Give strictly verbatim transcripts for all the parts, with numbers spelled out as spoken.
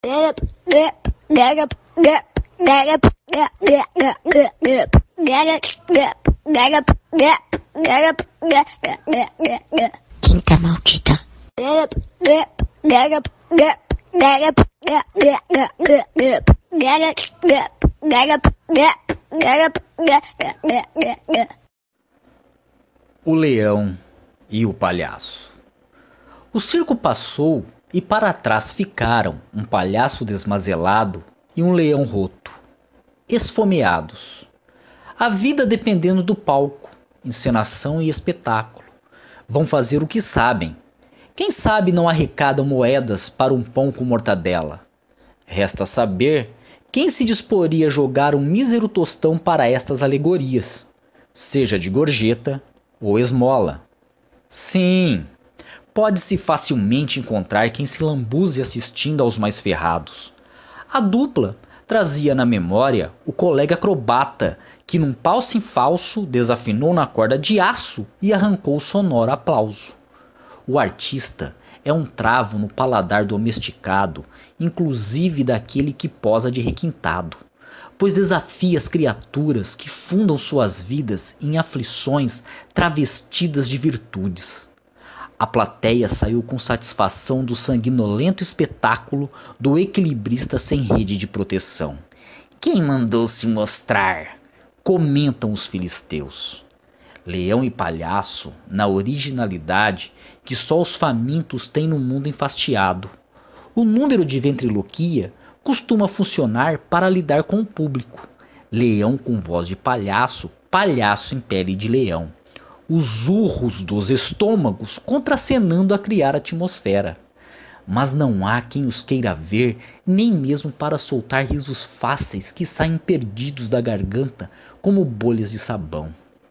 Quinta maldita. O leão e o palhaço. O circo passou e para trás ficaram um palhaço desmazelado e um leão roto, esfomeados. A vida dependendo do palco, encenação e espetáculo. Vão fazer o que sabem. Quem sabe não arrecadam moedas para um pão com mortadela. Resta saber quem se disporia a jogar um mísero tostão para estas alegorias, seja de gorjeta ou esmola. Sim, pode-se facilmente encontrar quem se lambuze assistindo aos mais ferrados. A dupla trazia na memória o colega acrobata que num palce em falso desafinou na corda de aço e arrancou sonoro aplauso. O artista é um travo no paladar domesticado, inclusive daquele que posa de requintado, pois desafia as criaturas que fundam suas vidas em aflições travestidas de virtudes. A plateia saiu com satisfação do sanguinolento espetáculo do equilibrista sem rede de proteção. Quem mandou se mostrar? Comentam os filisteus. Leão e palhaço, na originalidade que só os famintos têm no mundo enfastiado. O número de ventriloquia costuma funcionar para lidar com o público. Leão com voz de palhaço, palhaço em pele de leão. Os urros dos estômagos contracenando a criar atmosfera. Mas não há quem os queira ver, nem mesmo para soltar risos fáceis que saem perdidos da garganta como bolhas de sabão.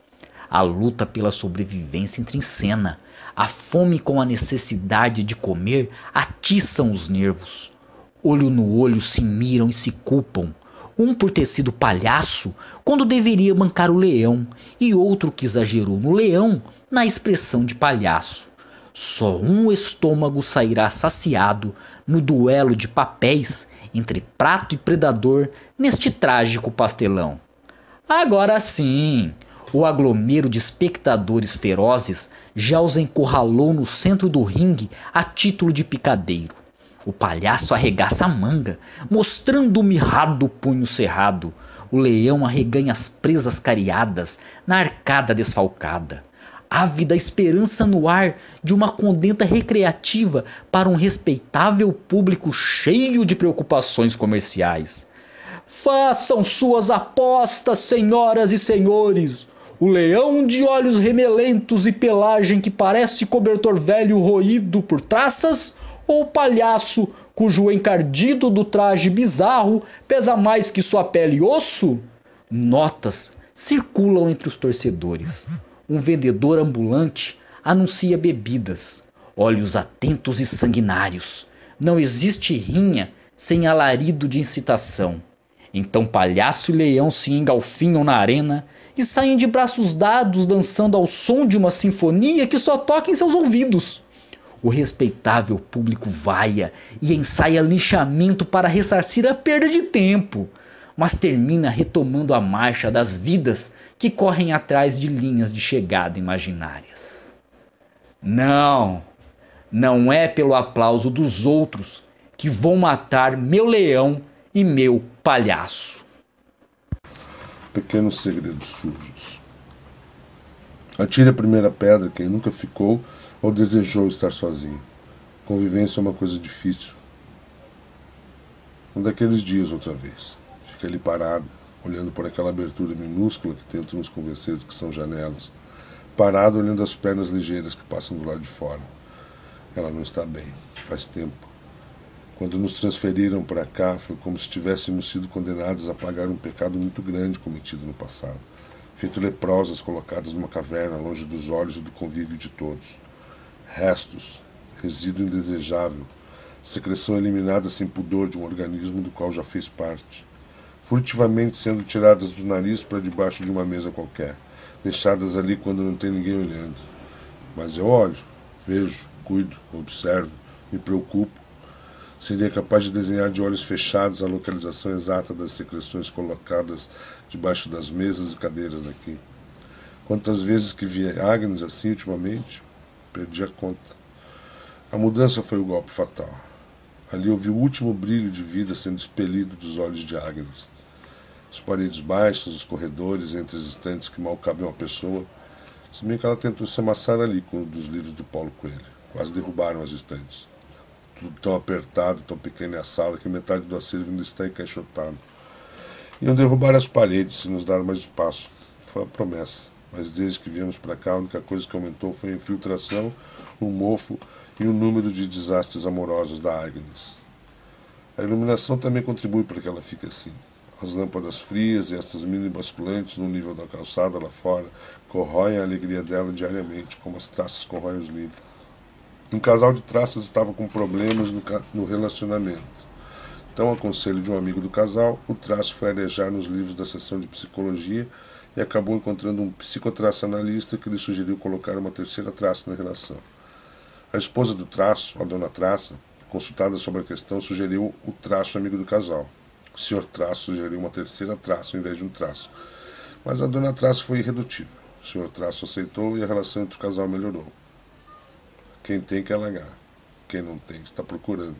A luta pela sobrevivência entra em cena. A fome com a necessidade de comer atiçam os nervos. Olho no olho se miram e se culpam. Um por ter sido palhaço quando deveria bancar o leão, e outro que exagerou no leão na expressão de palhaço. Só um estômago sairá saciado no duelo de papéis entre prato e predador neste trágico pastelão. Agora sim, o aglomero de espectadores ferozes já os encurralou no centro do ringue a título de picadeiro. O palhaço arregaça a manga, mostrando o mirrado punho cerrado. O leão arreganha as presas cariadas na arcada desfalcada. Ávida esperança no ar de uma contenda recreativa para um respeitável público cheio de preocupações comerciais. Façam suas apostas, senhoras e senhores. O leão de olhos remelentos e pelagem que parece cobertor velho roído por traças, ou o palhaço cujo encardido do traje bizarro pesa mais que sua pele e osso? Notas circulam entre os torcedores. Um vendedor ambulante anuncia bebidas. Olhos atentos e sanguinários. Não existe rinha sem alarido de incitação. Então palhaço e leão se engalfinham na arena e saem de braços dados dançando ao som de uma sinfonia que só toca em seus ouvidos. O respeitável público vaia e ensaia linchamento para ressarcir a perda de tempo, mas termina retomando a marcha das vidas que correm atrás de linhas de chegada imaginárias. Não, não é pelo aplauso dos outros que vou matar meu leão e meu palhaço. Pequenos segredos sujos. Atire a primeira pedra quem nunca ficou ou desejou estar sozinho. Convivência é uma coisa difícil. Um daqueles dias outra vez. Fica ali parado, olhando por aquela abertura minúscula que tenta nos convencer de que são janelas. Parado olhando as pernas ligeiras que passam do lado de fora. Ela não está bem, faz tempo. Quando nos transferiram para cá, foi como se tivéssemos sido condenados a pagar um pecado muito grande cometido no passado. Feito leprosas colocadas numa caverna, longe dos olhos e do convívio de todos. Restos, resíduo indesejável, secreção eliminada sem pudor de um organismo do qual já fez parte. Furtivamente sendo tiradas do nariz para debaixo de uma mesa qualquer, deixadas ali quando não tem ninguém olhando. Mas eu olho, vejo, cuido, observo, me preocupo. Seria capaz de desenhar de olhos fechados a localização exata das secreções colocadas debaixo das mesas e cadeiras daqui. Quantas vezes que vi Agnes assim ultimamente, perdi a conta. A mudança foi o golpe fatal. Ali eu vi o último brilho de vida sendo expelido dos olhos de Agnes. As paredes baixas, os corredores entre as estantes que mal cabem uma pessoa, se bem que ela tentou se amassar ali com um dos livros do Paulo Coelho. Quase derrubaram as estantes. Tudo tão apertado, tão pequeno é a sala, que metade do acervo ainda está encaixotado. Iam derrubar as paredes se nos dar mais espaço. Foi a promessa. Mas desde que viemos para cá, a única coisa que aumentou foi a infiltração, o mofo e o número de desastres amorosos da Agnes. A iluminação também contribui para que ela fique assim. As lâmpadas frias e estas mini basculantes no nível da calçada lá fora corroem a alegria dela diariamente, como as traças corroem os livros. Um casal de traças estava com problemas no, no relacionamento. Então, a conselho de um amigo do casal, o traço foi arejar nos livros da seção de psicologia e acabou encontrando um psicotraçanalista que lhe sugeriu colocar uma terceira traça na relação. A esposa do traço, a dona Traça, consultada sobre a questão, sugeriu o traço amigo do casal. O senhor Traço sugeriu uma terceira traça ao invés de um traço. Mas a dona Traço foi irredutível. O senhor Traço aceitou e a relação entre o casal melhorou. Quem tem quer largar. Quem não tem está procurando.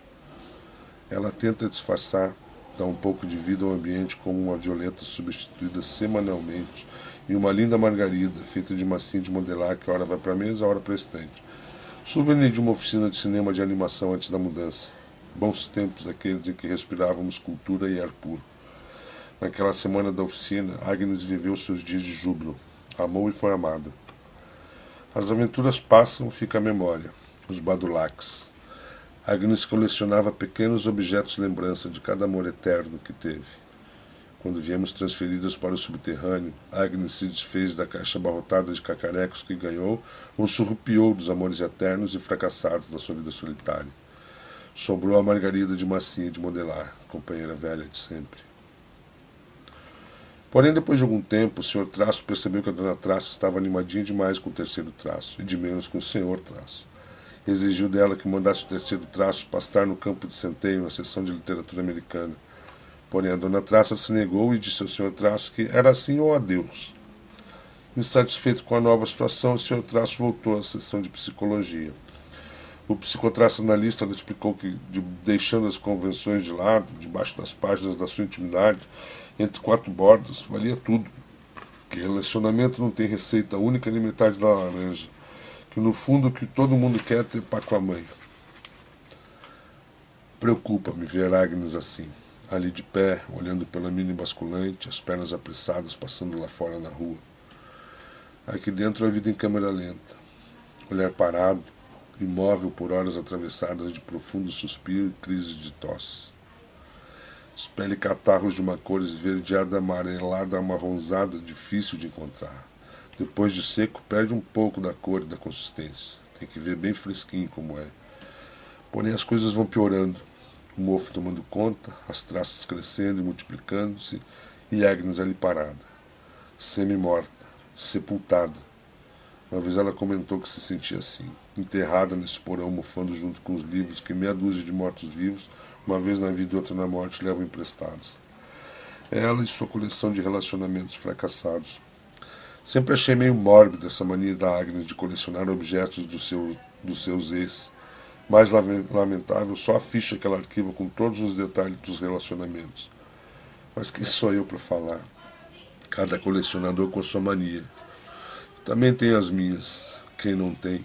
Ela tenta disfarçar, dá um pouco de vida ao ambiente como uma violeta substituída semanalmente e uma linda margarida feita de massinha de modelar que ora vai para a mesa, ora para a estante. Souvenir de uma oficina de cinema de animação antes da mudança. Bons tempos aqueles em que respirávamos cultura e ar puro. Naquela semana da oficina, Agnes viveu seus dias de júbilo. Amou e foi amada. As aventuras passam, fica a memória. Os badulaques. Agnes colecionava pequenos objetos lembrança de cada amor eterno que teve. Quando viemos transferidas para o subterrâneo, Agnes se desfez da caixa abarrotada de cacarecos que ganhou ou surrupiou dos amores eternos e fracassados da sua vida solitária. Sobrou a margarida de massinha de modelar, companheira velha de sempre. Porém, depois de algum tempo, o senhor Traço percebeu que a dona Traço estava animadinha demais com o terceiro traço, e de menos com o senhor Traço. Exigiu dela que mandasse o terceiro traço pastar no campo de centeio na seção de literatura americana. Porém, a dona Traço se negou e disse ao senhor Traço que era assim ou adeus. Insatisfeito com a nova situação, o senhor Traço voltou à seção de psicologia. O psicotraçanalista lhe explicou que, de, deixando as convenções de lado, debaixo das páginas da sua intimidade, entre quatro bordas, valia tudo. Que relacionamento não tem receita única nem metade da laranja. Que no fundo o que todo mundo quer é ter pá com a mãe. Preocupa-me ver Agnes assim, ali de pé, olhando pela mini basculante, as pernas apressadas passando lá fora na rua. Aqui dentro a vida em câmera lenta. Olhar parado, imóvel por horas atravessadas de profundo suspiro e crises de tosse. Espelhe catarros de uma cor esverdeada, amarelada, amarronzada, difícil de encontrar. Depois de seco, perde um pouco da cor e da consistência. Tem que ver bem fresquinho como é. Porém, as coisas vão piorando. O mofo tomando conta, as traças crescendo e multiplicando-se, e Agnes ali parada, semi-morta, sepultada. Uma vez ela comentou que se sentia assim, enterrada nesse porão, mofando junto com os livros que meia dúzia de mortos-vivos, uma vez na vida e outra na morte, levam emprestados. Ela e sua coleção de relacionamentos fracassados. Sempre achei meio mórbida essa mania da Agnes de colecionar objetos do seu, dos seus ex. Mais lamentável, só a ficha que ela arquiva com todos os detalhes dos relacionamentos. Mas quem sou eu para falar? Cada colecionador com sua mania. Também tenho as minhas, quem não tem.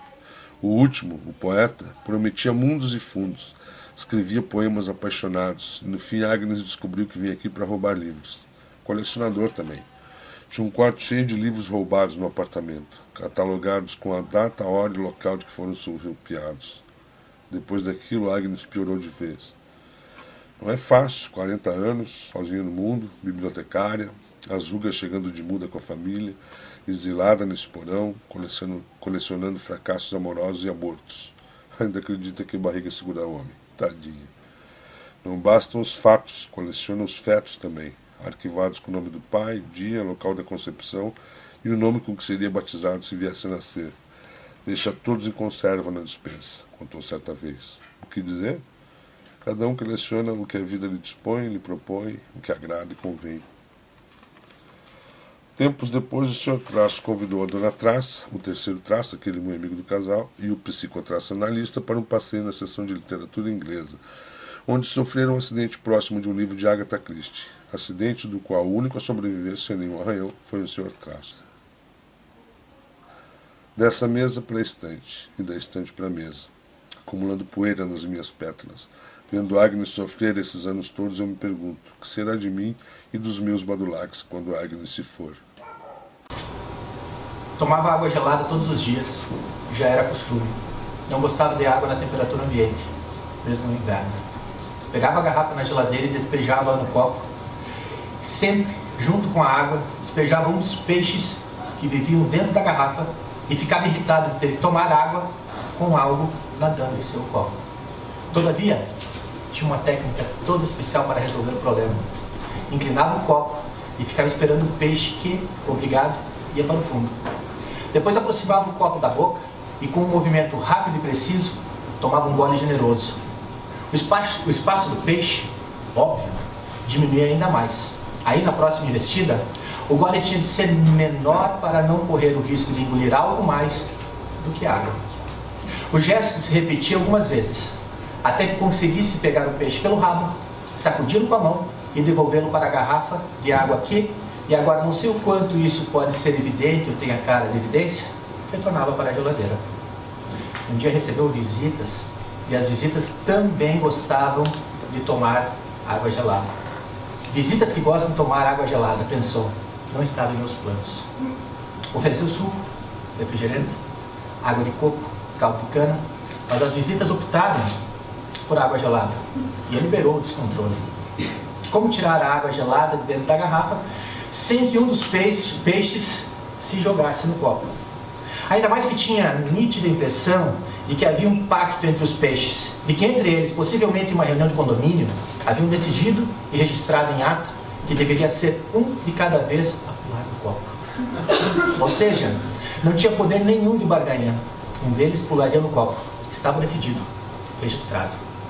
O último, o poeta, prometia mundos e fundos. Escrevia poemas apaixonados. E no fim, Agnes descobriu que vinha aqui para roubar livros. Colecionador também. Tinha um quarto cheio de livros roubados no apartamento, catalogados com a data, a hora e o local de que foram surrupiados. Depois daquilo, Agnes piorou de vez. Não é fácil, quarenta anos, sozinha no mundo, bibliotecária, as rugas chegando de muda com a família, exilada nesse porão, colecionando, colecionando fracassos amorosos e abortos. Ainda acredita que barriga segura homem. Tadinha. Não bastam os fatos, coleciona os fetos também, arquivados com o nome do pai, o dia, local da concepção e o nome com que seria batizado se viesse a nascer. Deixa todos em conserva na despensa, contou certa vez. O que dizer? Cada um seleciona o que a vida lhe dispõe, lhe propõe, o que agrada e convém. Tempos depois, o senhor Traço convidou a dona Traça, o terceiro Traço, aquele meu amigo do casal, e o psicotracionalista para um passeio na seção de literatura inglesa, onde sofreram um acidente próximo de um livro de Agatha Christie, acidente do qual o único a sobreviver sem nenhum arranhão foi o senhor Traço. Dessa mesa para a estante, e da estante para a mesa, acumulando poeira nas minhas pétalas. Vendo Agnes sofrer esses anos todos, eu me pergunto, o que será de mim e dos meus badulaques quando Agnes se for? Tomava água gelada todos os dias, já era costume. Não gostava de água na temperatura ambiente, mesmo no inverno. Pegava a garrafa na geladeira e despejava no copo. Sempre, junto com a água, despejava um dos peixes que viviam dentro da garrafa e ficava irritado de ter que tomar água com algo nadando em seu copo. Todavia, tinha uma técnica toda especial para resolver o problema. Inclinava o copo e ficava esperando o peixe que, obrigado, ia para o fundo. Depois aproximava o copo da boca e, com um movimento rápido e preciso, tomava um gole generoso. O espaço, o espaço do peixe, óbvio, diminuía ainda mais. Aí, na próxima investida, o gole tinha de ser menor para não correr o risco de engolir algo mais do que água. O gesto se repetia algumas vezes, até que conseguisse pegar o peixe pelo rabo, sacudi-lo com a mão e devolvê-lo para a garrafa de água que, e agora não sei o quanto isso pode ser evidente ou tem a cara de evidência, retornava para a geladeira. Um dia recebeu visitas, e as visitas também gostavam de tomar água gelada. Visitas que gostam de tomar água gelada, pensou, não estava em meus planos. Ofereceu suco, refrigerante, água de coco, caldo de cana, mas as visitas optaram por água gelada, e ele liberou o descontrole. Como tirar a água gelada de dentro da garrafa sem que um dos peixes, peixes se jogasse no copo? Ainda mais que tinha nítida impressão de que havia um pacto entre os peixes, de que entre eles, possivelmente em uma reunião de condomínio, haviam decidido e registrado em ata que deveria ser um de cada vez a pular no copo. Ou seja, não tinha poder nenhum de barganha. Um deles pularia no copo. Estava decidido, registrado.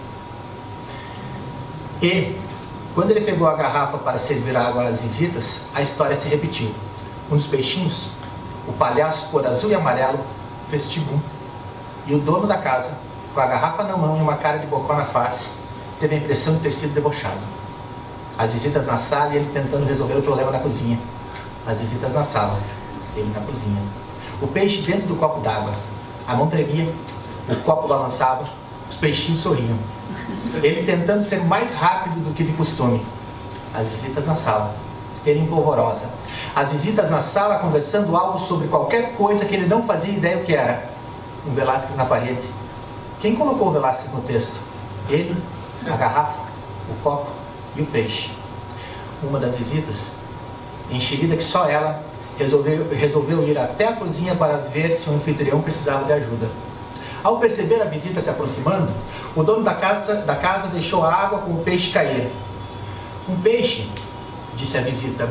E, quando ele pegou a garrafa para servir água às visitas, a história se repetiu. Um dos peixinhos, o palhaço cor azul e amarelo, fez tibum. E o dono da casa, com a garrafa na mão e uma cara de bocó na face, teve a impressão de ter sido debochado. As visitas na sala e ele tentando resolver o problema na cozinha. As visitas na sala, ele na cozinha. O peixe dentro do copo d'água. A mão tremia, o copo balançava, os peixinhos sorriam. Ele tentando ser mais rápido do que de costume. As visitas na sala, ele empolvorosa. As visitas na sala conversando algo sobre qualquer coisa que ele não fazia ideia o que era. Um Velázquez na parede. Quem colocou o Velázquez no texto? Ele, a garrafa, o copo e o peixe. Uma das visitas, enxerida que só ela, resolveu, resolveu ir até a cozinha para ver se o anfitrião precisava de ajuda. Ao perceber a visita se aproximando, o dono da casa, da casa deixou a água com o peixe cair. Um peixe, disse a visita,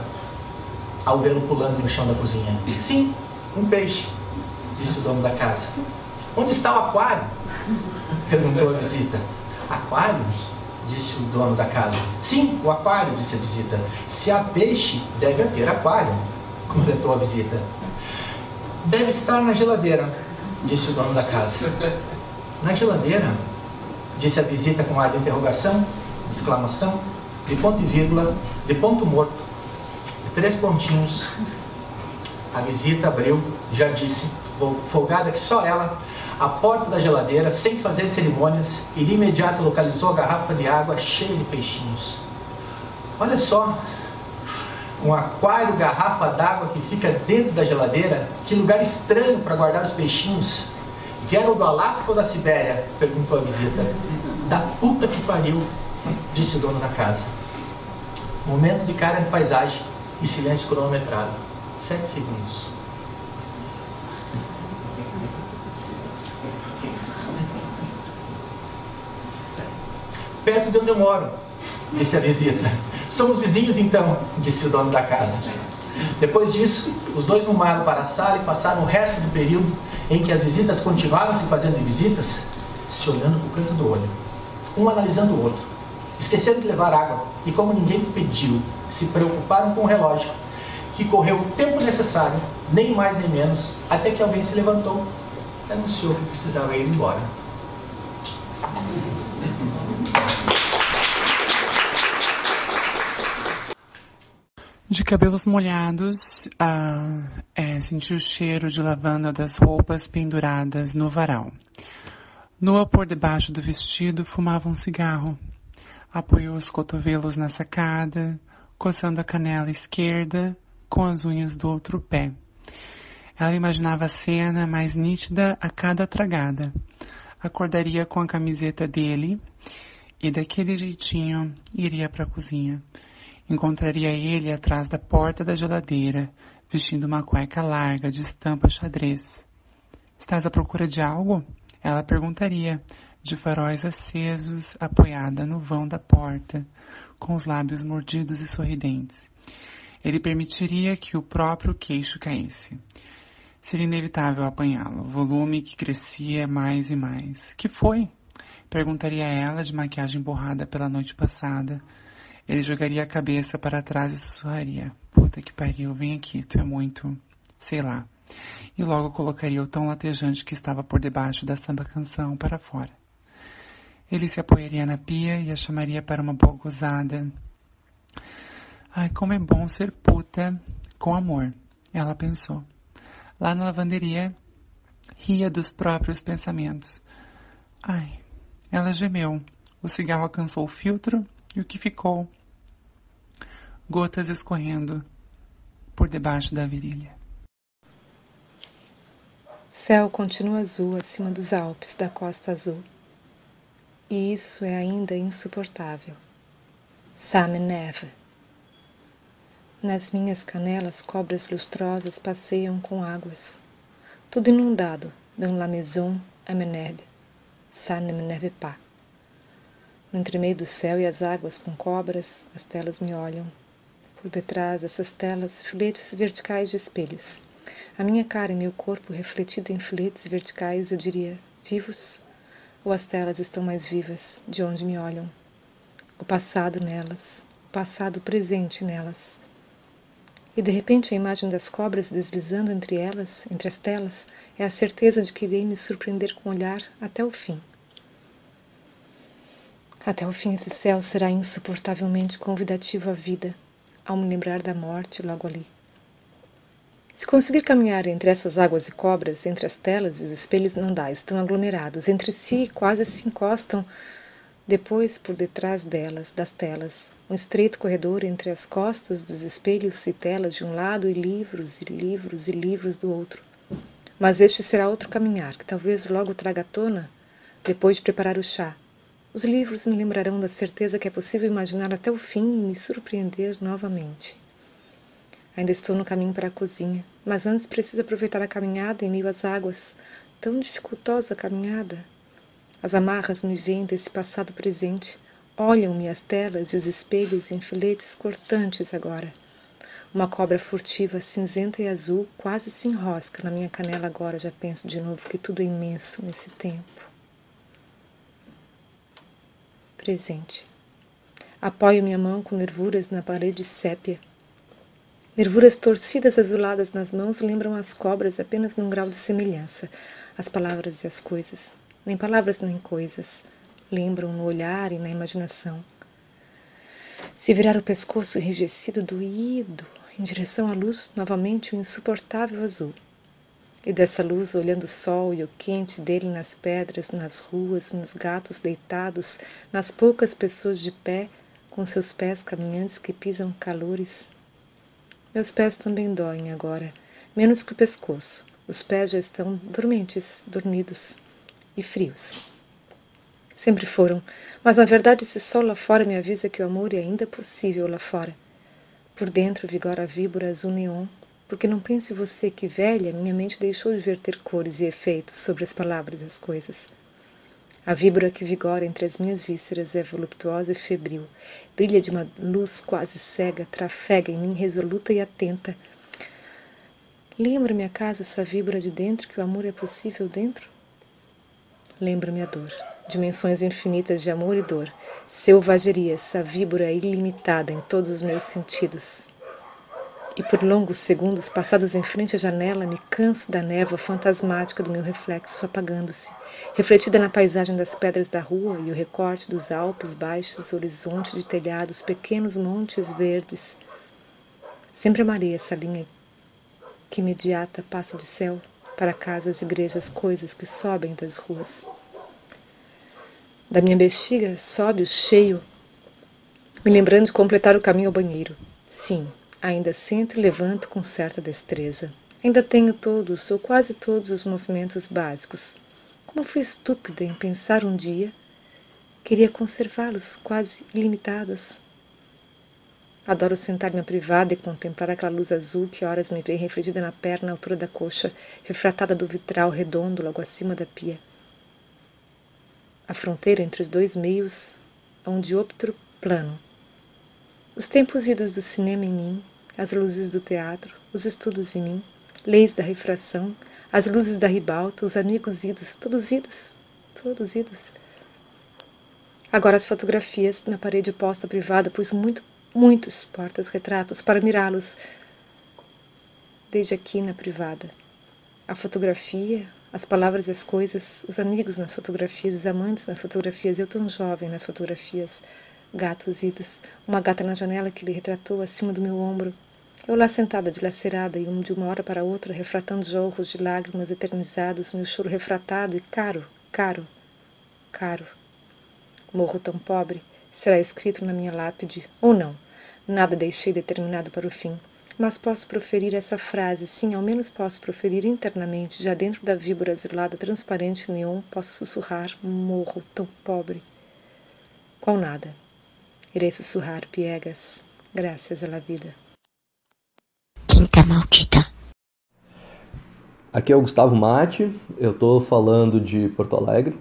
ao vê-lo pulando no chão da cozinha. Sim, um peixe, disse o dono da casa. Onde está o aquário? Perguntou a visita. Aquário? Disse o dono da casa. Sim, o aquário, disse a visita. Se há peixe, deve haver aquário, completou a visita. Deve estar na geladeira, disse o dono da casa. Na geladeira? Disse a visita com ar de interrogação, de exclamação, de ponto e vírgula, de ponto morto, de três pontinhos. A visita abriu, já disse, folgada que só ela, a porta da geladeira, sem fazer cerimônias, e de imediato localizou a garrafa de água cheia de peixinhos. Olha só, um aquário, garrafa d'água que fica dentro da geladeira, que lugar estranho para guardar os peixinhos. Vieram do Alasca ou da Sibéria? Perguntou a visita. Da puta que pariu, disse o dono da casa. Momento de cara de paisagem e silêncio cronometrado. Sete segundos. Perto de onde eu moro, disse a visita. Somos vizinhos então, disse o dono da casa. Depois disso, os dois rumaram para a sala e passaram o resto do período em que as visitas continuaram se fazendo visitas, se olhando para o canto do olho. um analisando o outro. Esqueceram de levar água e, como ninguém pediu, se preocuparam com o relógio, que correu o tempo necessário, nem mais nem menos, até que alguém se levantou e anunciou que precisava ir embora. De cabelos molhados, ah, é, senti o cheiro de lavanda das roupas penduradas no varal. Nua por debaixo do vestido, fumava um cigarro. Apoiou os cotovelos na sacada, coçando a canela esquerda com as unhas do outro pé. Ela imaginava a cena mais nítida a cada tragada. Acordaria com a camiseta dele e, daquele jeitinho, iria para a cozinha. Encontraria ele atrás da porta da geladeira, vestindo uma cueca larga de estampa xadrez. Estás à procura de algo? Ela perguntaria, de faróis acesos, apoiada no vão da porta, com os lábios mordidos e sorridentes. Ele permitiria que o próprio queixo caísse. Seria inevitável apanhá-lo, o volume que crescia mais e mais. Que foi? Perguntaria ela, de maquiagem borrada pela noite passada. Ele jogaria a cabeça para trás e sussurraria. Puta que pariu, vem aqui, tu é muito... sei lá. E logo colocaria o tom latejante que estava por debaixo da samba-canção para fora. Ele se apoiaria na pia e a chamaria para uma boa gozada. Ai, como é bom ser puta com amor, ela pensou. Lá na lavanderia, ria dos próprios pensamentos. Ai, ela gemeu. O cigarro alcançou o filtro e o que ficou? Gotas escorrendo por debaixo da virilha. Céu continua azul acima dos Alpes da Costa Azul. E isso é ainda insuportável. Same neve. Nas minhas canelas, cobras lustrosas passeiam com águas. Tudo inundado, dans la maison à Menerbe. Ça ne m'énerve pas. No entremeio do céu e as águas com cobras, as telas me olham. Por detrás dessas telas, filetes verticais de espelhos. A minha cara e meu corpo refletido em filetes verticais, eu diria, vivos? Ou as telas estão mais vivas, de onde me olham? O passado nelas, o passado presente nelas. E de repente a imagem das cobras deslizando entre elas, entre as telas, é a certeza de que irei me surpreender com o olhar até o fim. Até o fim esse céu será insuportavelmente convidativo à vida, ao me lembrar da morte logo ali. Se conseguir caminhar entre essas águas e cobras, entre as telas e os espelhos não dá, estão aglomerados, entre si quase se encostam. Depois, por detrás delas, das telas, um estreito corredor entre as costas dos espelhos e telas de um lado e livros e livros e livros do outro. Mas este será outro caminhar, que talvez logo traga à tona, depois de preparar o chá. Os livros me lembrarão da certeza que é possível imaginar até o fim e me surpreender novamente. Ainda estou no caminho para a cozinha, mas antes preciso aproveitar a caminhada em meio às águas. Tão dificultosa a caminhada. As amarras me vêm desse passado presente. Olham-me as telas e os espelhos em filetes cortantes agora. Uma cobra furtiva, cinzenta e azul, quase se enrosca na minha canela agora. Já penso de novo que tudo é imenso nesse tempo. Presente. Apoio minha mão com nervuras na parede sépia. Nervuras torcidas azuladas nas mãos lembram as cobras apenas num grau de semelhança, as palavras e as coisas. Nem palavras nem coisas. Lembram no olhar e na imaginação. Se virar o pescoço enrijecido, doído, em direção à luz, novamente o insuportável azul. E dessa luz, olhando o sol e o quente dele nas pedras, nas ruas, nos gatos deitados, nas poucas pessoas de pé, com seus pés caminhantes que pisam calores. Meus pés também doem agora, menos que o pescoço. Os pés já estão dormentes, dormidos e frios. Sempre foram, mas na verdade esse sol lá fora me avisa que o amor é ainda possível lá fora. Por dentro vigora a víbora azul neon, porque não pense você que, velha, minha mente deixou de verter cores e efeitos sobre as palavras e as coisas. A víbora que vigora entre as minhas vísceras é voluptuosa e febril, brilha de uma luz quase cega, trafega em mim resoluta e atenta. Lembra-me acaso essa víbora de dentro que o amor é possível dentro? Lembra-me a dor. dimensões infinitas de amor e dor, selvagerias, a víbora ilimitada em todos os meus sentidos. E por longos segundos passados em frente à janela, me canso da névoa fantasmática do meu reflexo apagando-se, refletida na paisagem das pedras da rua e o recorte dos Alpes baixos, horizonte de telhados, pequenos montes verdes. Sempre amarei essa linha que imediata passa de céu para casas, igrejas, coisas que sobem das ruas. Da minha bexiga sobe o cheio, me lembrando de completar o caminho ao banheiro. Sim, ainda sinto e levanto com certa destreza. Ainda tenho todos, ou quase todos, os movimentos básicos. Como fui estúpida em pensar um dia, queria conservá-los quase ilimitados. Adoro sentar-me à privada e contemplar aquela luz azul que horas me vê refletida na perna à altura da coxa, refratada do vitral redondo logo acima da pia. A fronteira entre os dois meios é um dioptro plano. Os tempos idos do cinema em mim, as luzes do teatro, os estudos em mim, leis da refração, as luzes da ribalta, os amigos idos, todos idos, todos idos. Agora as fotografias na parede oposta à privada, pus muito, muitos portas-retratos para mirá-los desde aqui na privada. A fotografia, as palavras e as coisas, os amigos nas fotografias, os amantes nas fotografias, eu tão jovem nas fotografias, gatos idos, uma gata na janela que ele retratou acima do meu ombro, eu lá sentada dilacerada e de uma hora para outra refratando jorros de lágrimas eternizados, meu choro refratado e caro, caro, caro. Morro tão pobre, será escrito na minha lápide, ou não, nada deixei determinado para o fim. Mas posso proferir essa frase, sim, ao menos posso proferir internamente, já dentro da víbora azulada, transparente neon, posso sussurrar, morro, tão pobre. Qual nada. Irei sussurrar, piegas, graças à vida. Quinta maldita. Aqui é o Gustavo Mate, eu estou falando de Porto Alegre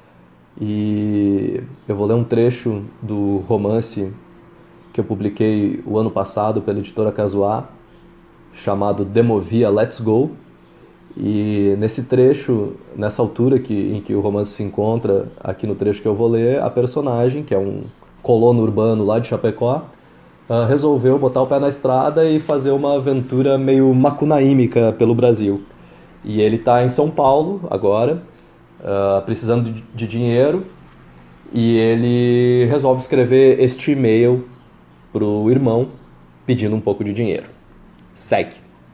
e eu vou ler um trecho do romance que eu publiquei o ano passado pela editora Casuá, chamado Demovia Let's Go. E nesse trecho, nessa altura que, em que o romance se encontra, aqui no trecho que eu vou ler, a personagem, que é um colono urbano lá de Chapecó, uh, resolveu botar o pé na estrada e fazer uma aventura meio macunaímica pelo Brasil. E ele está em São Paulo agora, uh, precisando de, de dinheiro, e ele resolve escrever este e-mail para o irmão, pedindo um pouco de dinheiro. Segue.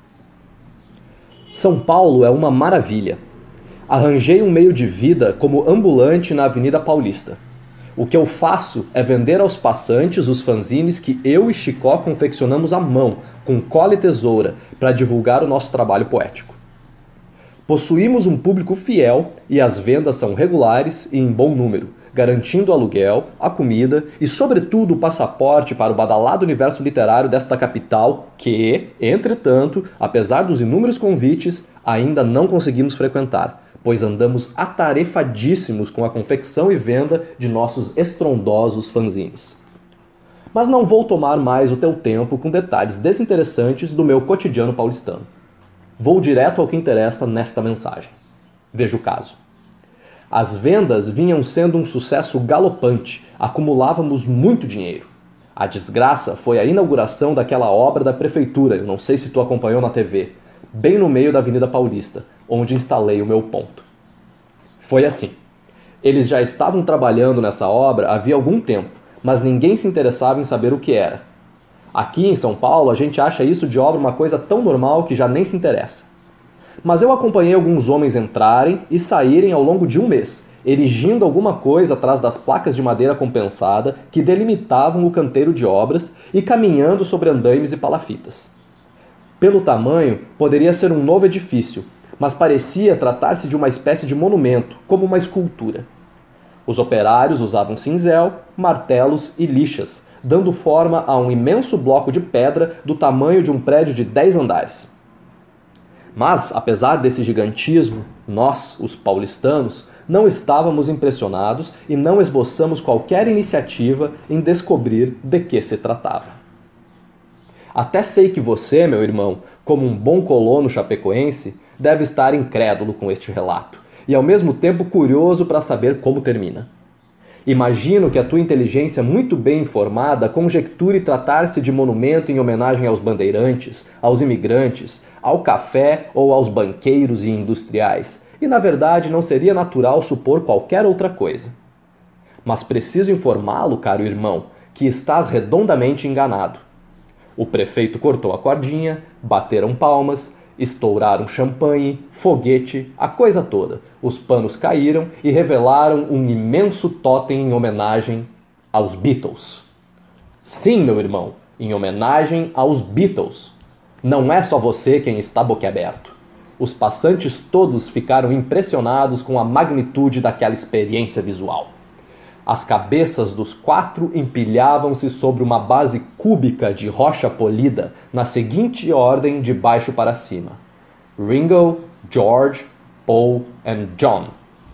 São Paulo é uma maravilha. Arranjei um meio de vida como ambulante na Avenida Paulista. O que eu faço é vender aos passantes os fanzines que eu e Chicó confeccionamos à mão, com cola e tesoura, para divulgar o nosso trabalho poético. Possuímos um público fiel e as vendas são regulares e em bom número, garantindo o aluguel, a comida e, sobretudo, o passaporte para o badalado universo literário desta capital que, entretanto, apesar dos inúmeros convites, ainda não conseguimos frequentar, pois andamos atarefadíssimos com a confecção e venda de nossos estrondosos fanzines. Mas não vou tomar mais o teu tempo com detalhes desinteressantes do meu cotidiano paulistano. Vou direto ao que interessa nesta mensagem. Veja o caso. As vendas vinham sendo um sucesso galopante, acumulávamos muito dinheiro. A desgraça foi a inauguração daquela obra da prefeitura, eu não sei se tu acompanhou na T V, bem no meio da Avenida Paulista, onde instalei o meu ponto. Foi assim. Eles já estavam trabalhando nessa obra havia algum tempo, mas ninguém se interessava em saber o que era. Aqui em São Paulo, a gente acha isso de obra uma coisa tão normal que já nem se interessa. Mas eu acompanhei alguns homens entrarem e saírem ao longo de um mês, erigindo alguma coisa atrás das placas de madeira compensada que delimitavam o canteiro de obras e caminhando sobre andaimes e palafitas. Pelo tamanho, poderia ser um novo edifício, mas parecia tratar-se de uma espécie de monumento, como uma escultura. Os operários usavam cinzel, martelos e lixas, dando forma a um imenso bloco de pedra do tamanho de um prédio de dez andares. Mas, apesar desse gigantismo, nós, os paulistanos, não estávamos impressionados e não esboçamos qualquer iniciativa em descobrir de que se tratava. Até sei que você, meu irmão, como um bom colono chapecoense, deve estar incrédulo com este relato, e ao mesmo tempo curioso para saber como termina. Imagino que a tua inteligência muito bem informada conjecture tratar-se de monumento em homenagem aos bandeirantes, aos imigrantes, ao café ou aos banqueiros e industriais, e na verdade não seria natural supor qualquer outra coisa. Mas preciso informá-lo, caro irmão, que estás redondamente enganado. O prefeito cortou a cordinha, bateram palmas, estouraram champanhe, foguete, a coisa toda. Os panos caíram e revelaram um imenso totem em homenagem aos Beatles. Sim, meu irmão, em homenagem aos Beatles. Não é só você quem está boquiaberto. Os passantes todos ficaram impressionados com a magnitude daquela experiência visual. As cabeças dos quatro empilhavam-se sobre uma base cúbica de rocha polida, na seguinte ordem de baixo para cima: Ringo, George, Paul e John.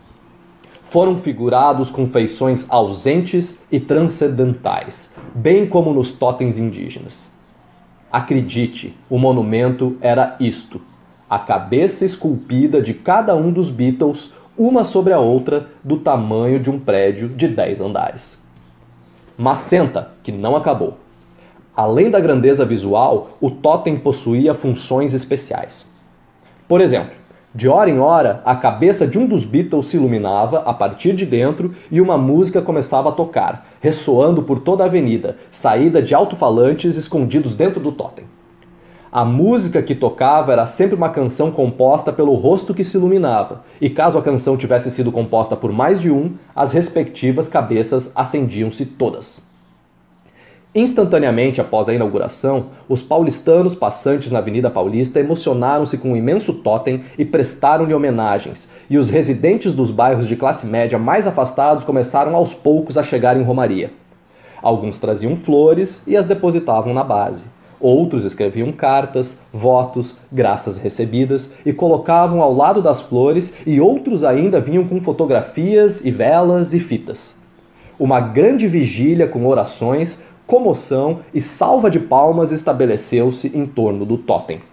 Foram figurados com feições ausentes e transcendentais, bem como nos totens indígenas. Acredite, o monumento era isto: a cabeça esculpida de cada um dos Beatles, uma sobre a outra, do tamanho de um prédio de dez andares. Mas senta, que não acabou. Além da grandeza visual, o totem possuía funções especiais. Por exemplo, de hora em hora, a cabeça de um dos Beatles se iluminava a partir de dentro e uma música começava a tocar, ressoando por toda a avenida, saída de alto-falantes escondidos dentro do totem. A música que tocava era sempre uma canção composta pelo rosto que se iluminava, e caso a canção tivesse sido composta por mais de um, as respectivas cabeças acendiam-se todas. Instantaneamente após a inauguração, os paulistanos passantes na Avenida Paulista emocionaram-se com o imenso totem e prestaram-lhe homenagens, e os residentes dos bairros de classe média mais afastados começaram aos poucos a chegar em romaria. Alguns traziam flores e as depositavam na base. Outros escreviam cartas, votos, graças recebidas e colocavam ao lado das flores, e outros ainda vinham com fotografias e velas e fitas. Uma grande vigília com orações, comoção e salva de palmas estabeleceu-se em torno do totem.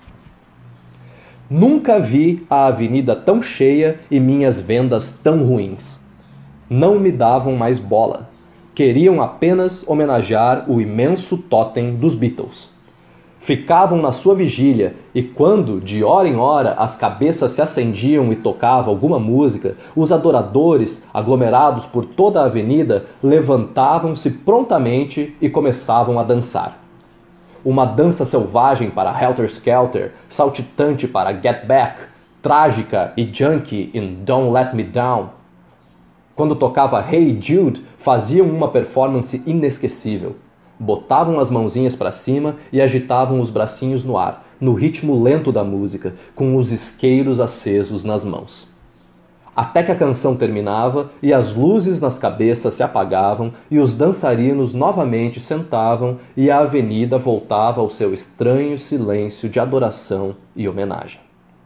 Nunca vi a avenida tão cheia e minhas vendas tão ruins. Não me davam mais bola. Queriam apenas homenagear o imenso totem dos Beatles. Ficavam na sua vigília, e quando, de hora em hora, as cabeças se acendiam e tocava alguma música, os adoradores, aglomerados por toda a avenida, levantavam-se prontamente e começavam a dançar. Uma dança selvagem para Helter Skelter, saltitante para Get Back, trágica e junkie in Don't Let Me Down. Quando tocava Hey Jude, faziam uma performance inesquecível. Botavam as mãozinhas para cima e agitavam os bracinhos no ar, no ritmo lento da música, com os isqueiros acesos nas mãos. Até que a canção terminava e as luzes nas cabeças se apagavam e os dançarinos novamente sentavam e a avenida voltava ao seu estranho silêncio de adoração e homenagem.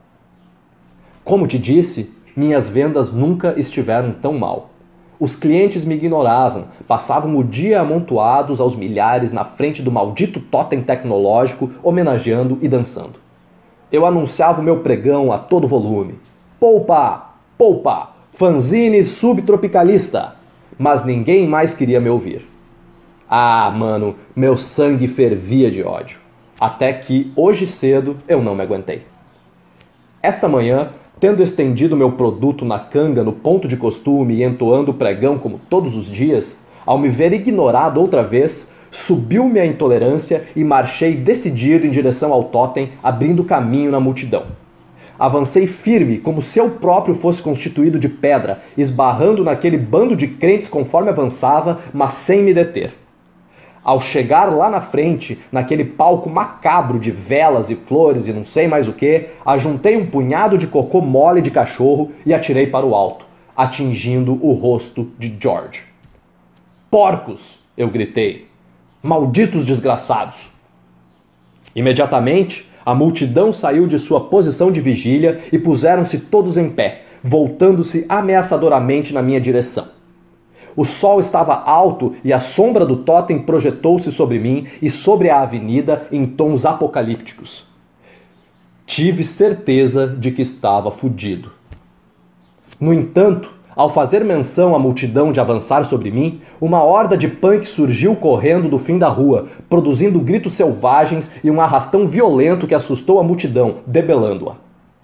Como te disse, minhas vendas nunca estiveram tão mal. Os clientes me ignoravam, passavam o dia amontoados aos milhares na frente do maldito totem tecnológico, homenageando e dançando. Eu anunciava o meu pregão a todo volume. Poupa! Poupa! Fanzine subtropicalista! Mas ninguém mais queria me ouvir. Ah, mano, meu sangue fervia de ódio. Até que, hoje cedo, eu não me aguentei. Esta manhã, tendo estendido meu produto na canga no ponto de costume e entoando o pregão como todos os dias, ao me ver ignorado outra vez, subiu-me a intolerância e marchei decidido em direção ao totem, abrindo caminho na multidão. Avancei firme, como se eu próprio fosse constituído de pedra, esbarrando naquele bando de crentes conforme avançava, mas sem me deter. Ao chegar lá na frente, naquele palco macabro de velas e flores e não sei mais o que, ajuntei um punhado de cocô mole de cachorro e atirei para o alto, atingindo o rosto de George. Porcos! Eu gritei. Malditos desgraçados! Imediatamente, a multidão saiu de sua posição de vigília e puseram-se todos em pé, voltando-se ameaçadoramente na minha direção. O sol estava alto e a sombra do totem projetou-se sobre mim e sobre a avenida em tons apocalípticos. Tive certeza de que estava fudido. No entanto, ao fazer menção à multidão de avançar sobre mim, uma horda de punks surgiu correndo do fim da rua, produzindo gritos selvagens e um arrastão violento que assustou a multidão, debelando-a.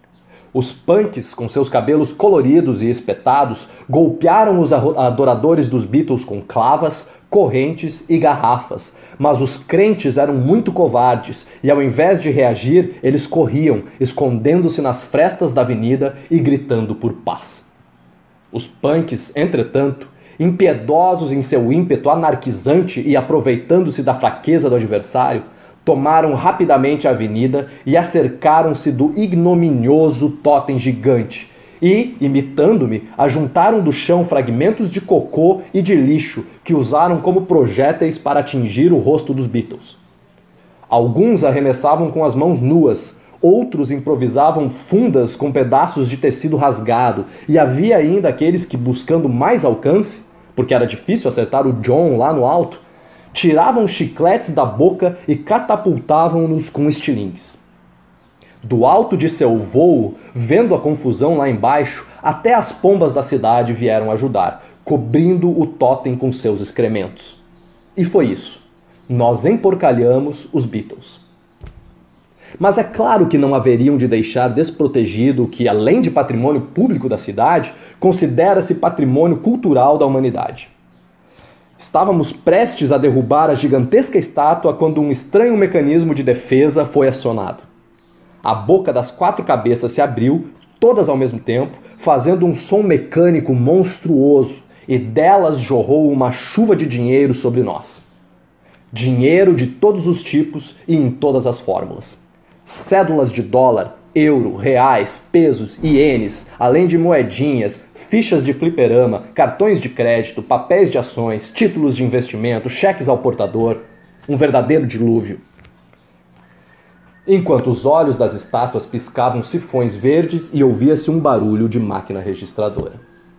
Os punks, com seus cabelos coloridos e espetados, golpearam os adoradores dos Beatles com clavas, correntes e garrafas, mas os crentes eram muito covardes e, ao invés de reagir, eles corriam, escondendo-se nas frestas da avenida e gritando por paz. Os punks, entretanto, impiedosos em seu ímpeto anarquizante e aproveitando-se da fraqueza do adversário, tomaram rapidamente a avenida e acercaram-se do ignominioso totem gigante e, imitando-me, ajuntaram do chão fragmentos de cocô e de lixo que usaram como projéteis para atingir o rosto dos Beatles. Alguns arremessavam com as mãos nuas, outros improvisavam fundas com pedaços de tecido rasgado, e havia ainda aqueles que, buscando mais alcance, porque era difícil acertar o John lá no alto, tiravam chicletes da boca e catapultavam-nos com estilingues. Do alto de seu vôo, vendo a confusão lá embaixo, até as pombas da cidade vieram ajudar, cobrindo o totem com seus excrementos. E foi isso. Nós emporcalhamos os Beatles. Mas é claro que não haveriam de deixar desprotegido o que, além de patrimônio público da cidade, considera-se patrimônio cultural da humanidade. Estávamos prestes a derrubar a gigantesca estátua quando um estranho mecanismo de defesa foi acionado. A boca das quatro cabeças se abriu, todas ao mesmo tempo, fazendo um som mecânico monstruoso, e delas jorrou uma chuva de dinheiro sobre nós. Dinheiro de todos os tipos e em todas as fórmulas. Cédulas de dólar, euro, reais, pesos, ienes, além de moedinhas, fichas de fliperama, cartões de crédito, papéis de ações, títulos de investimento, cheques ao portador. Um verdadeiro dilúvio. Enquanto os olhos das estátuas piscavam sifões verdes e ouvia-se um barulho de máquina registradora.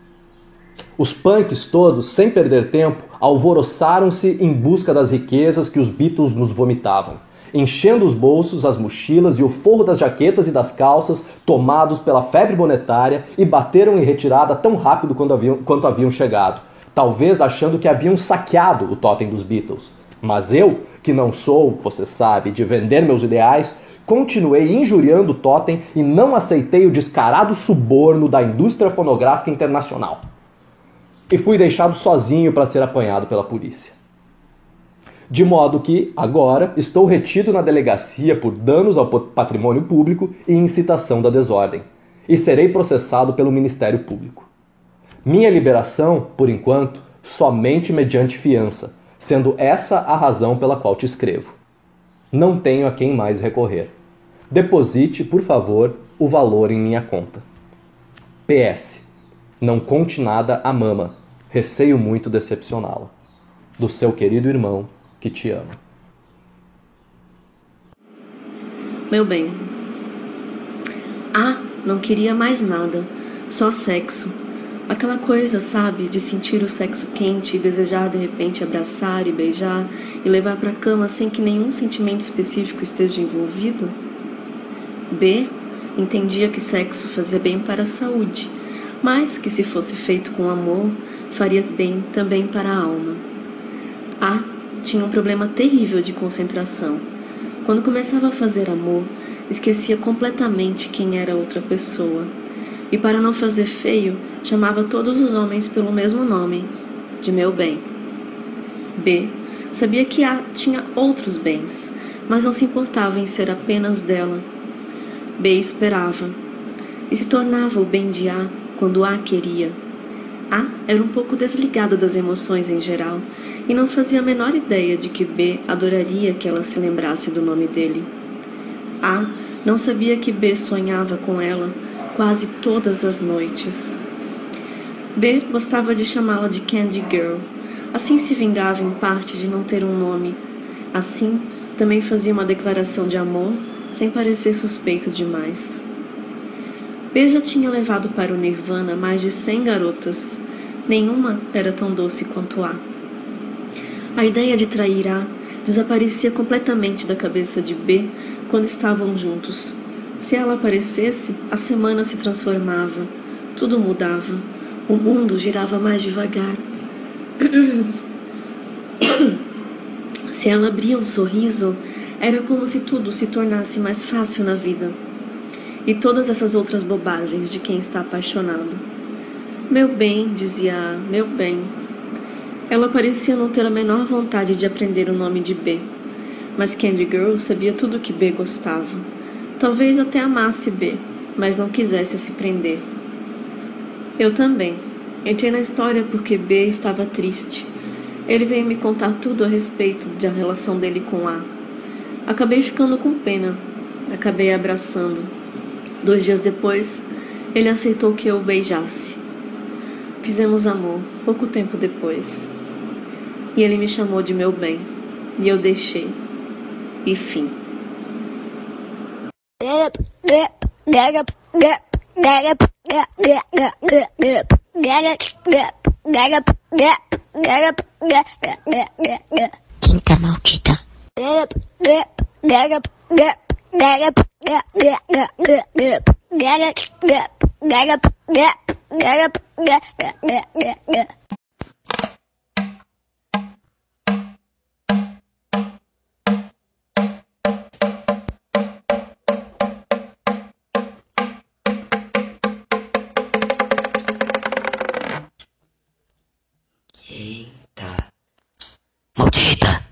Os punks todos, sem perder tempo, alvoroçaram-se em busca das riquezas que os Beatles nos vomitavam, enchendo os bolsos, as mochilas e o forro das jaquetas e das calças, tomados pela febre monetária, e bateram em retirada tão rápido quanto haviam, quanto haviam chegado, talvez achando que haviam saqueado o totem dos Beatles. Mas eu, que não sou, você sabe, de vender meus ideais, continuei injuriando o totem e não aceitei o descarado suborno da indústria fonográfica internacional. E fui deixado sozinho para ser apanhado pela polícia. De modo que, agora, estou retido na delegacia por danos ao patrimônio público e incitação da desordem, e serei processado pelo Ministério Público. Minha liberação, por enquanto, somente mediante fiança, sendo essa a razão pela qual te escrevo. Não tenho a quem mais recorrer. Deposite, por favor, o valor em minha conta. P S. Não conte nada à mama. Receio muito decepcioná-la. Do seu querido irmão, que te ama. Meu bem. Ah, não queria mais nada. Só sexo. Aquela coisa, sabe, de sentir o sexo quente e desejar de repente abraçar e beijar e levar para a cama sem que nenhum sentimento específico esteja envolvido? B. Entendia que sexo fazia bem para a saúde, mas que se fosse feito com amor, faria bem também para a alma. A. Tinha um problema terrível de concentração. Quando começava a fazer amor, esquecia completamente quem era outra pessoa. E para não fazer feio, chamava todos os homens pelo mesmo nome, de meu bem. B. Sabia que A tinha outros bens, mas não se importava em ser apenas dela. B. Esperava. E se tornava o bem de A quando A queria. A era um pouco desligada das emoções em geral e não fazia a menor ideia de que B adoraria que ela se lembrasse do nome dele. A não sabia que B sonhava com ela quase todas as noites. B gostava de chamá-la de Candy Girl. Assim se vingava em parte de não ter um nome. Assim, também fazia uma declaração de amor sem parecer suspeito demais. B já tinha levado para o Nirvana mais de cem garotas. Nenhuma era tão doce quanto A. A ideia de trair A desaparecia completamente da cabeça de B quando estavam juntos. Se ela aparecesse, a semana se transformava. Tudo mudava. O mundo girava mais devagar. Se ela abria um sorriso, era como se tudo se tornasse mais fácil na vida. E todas essas outras bobagens de quem está apaixonado. Meu bem, dizia A, meu bem. Ela parecia não ter a menor vontade de aprender o nome de B. Mas Candy Girl sabia tudo o que B gostava. Talvez até amasse B, mas não quisesse se prender. Eu também. Entrei na história porque B estava triste. Ele veio me contar tudo a respeito da relação dele com A. Acabei ficando com pena. Acabei abraçando. Dois dias depois, ele aceitou que eu o beijasse. Fizemos amor, pouco tempo depois. E ele me chamou de meu bem. E eu deixei. E fim. Quinta maldita. Quinta maldita.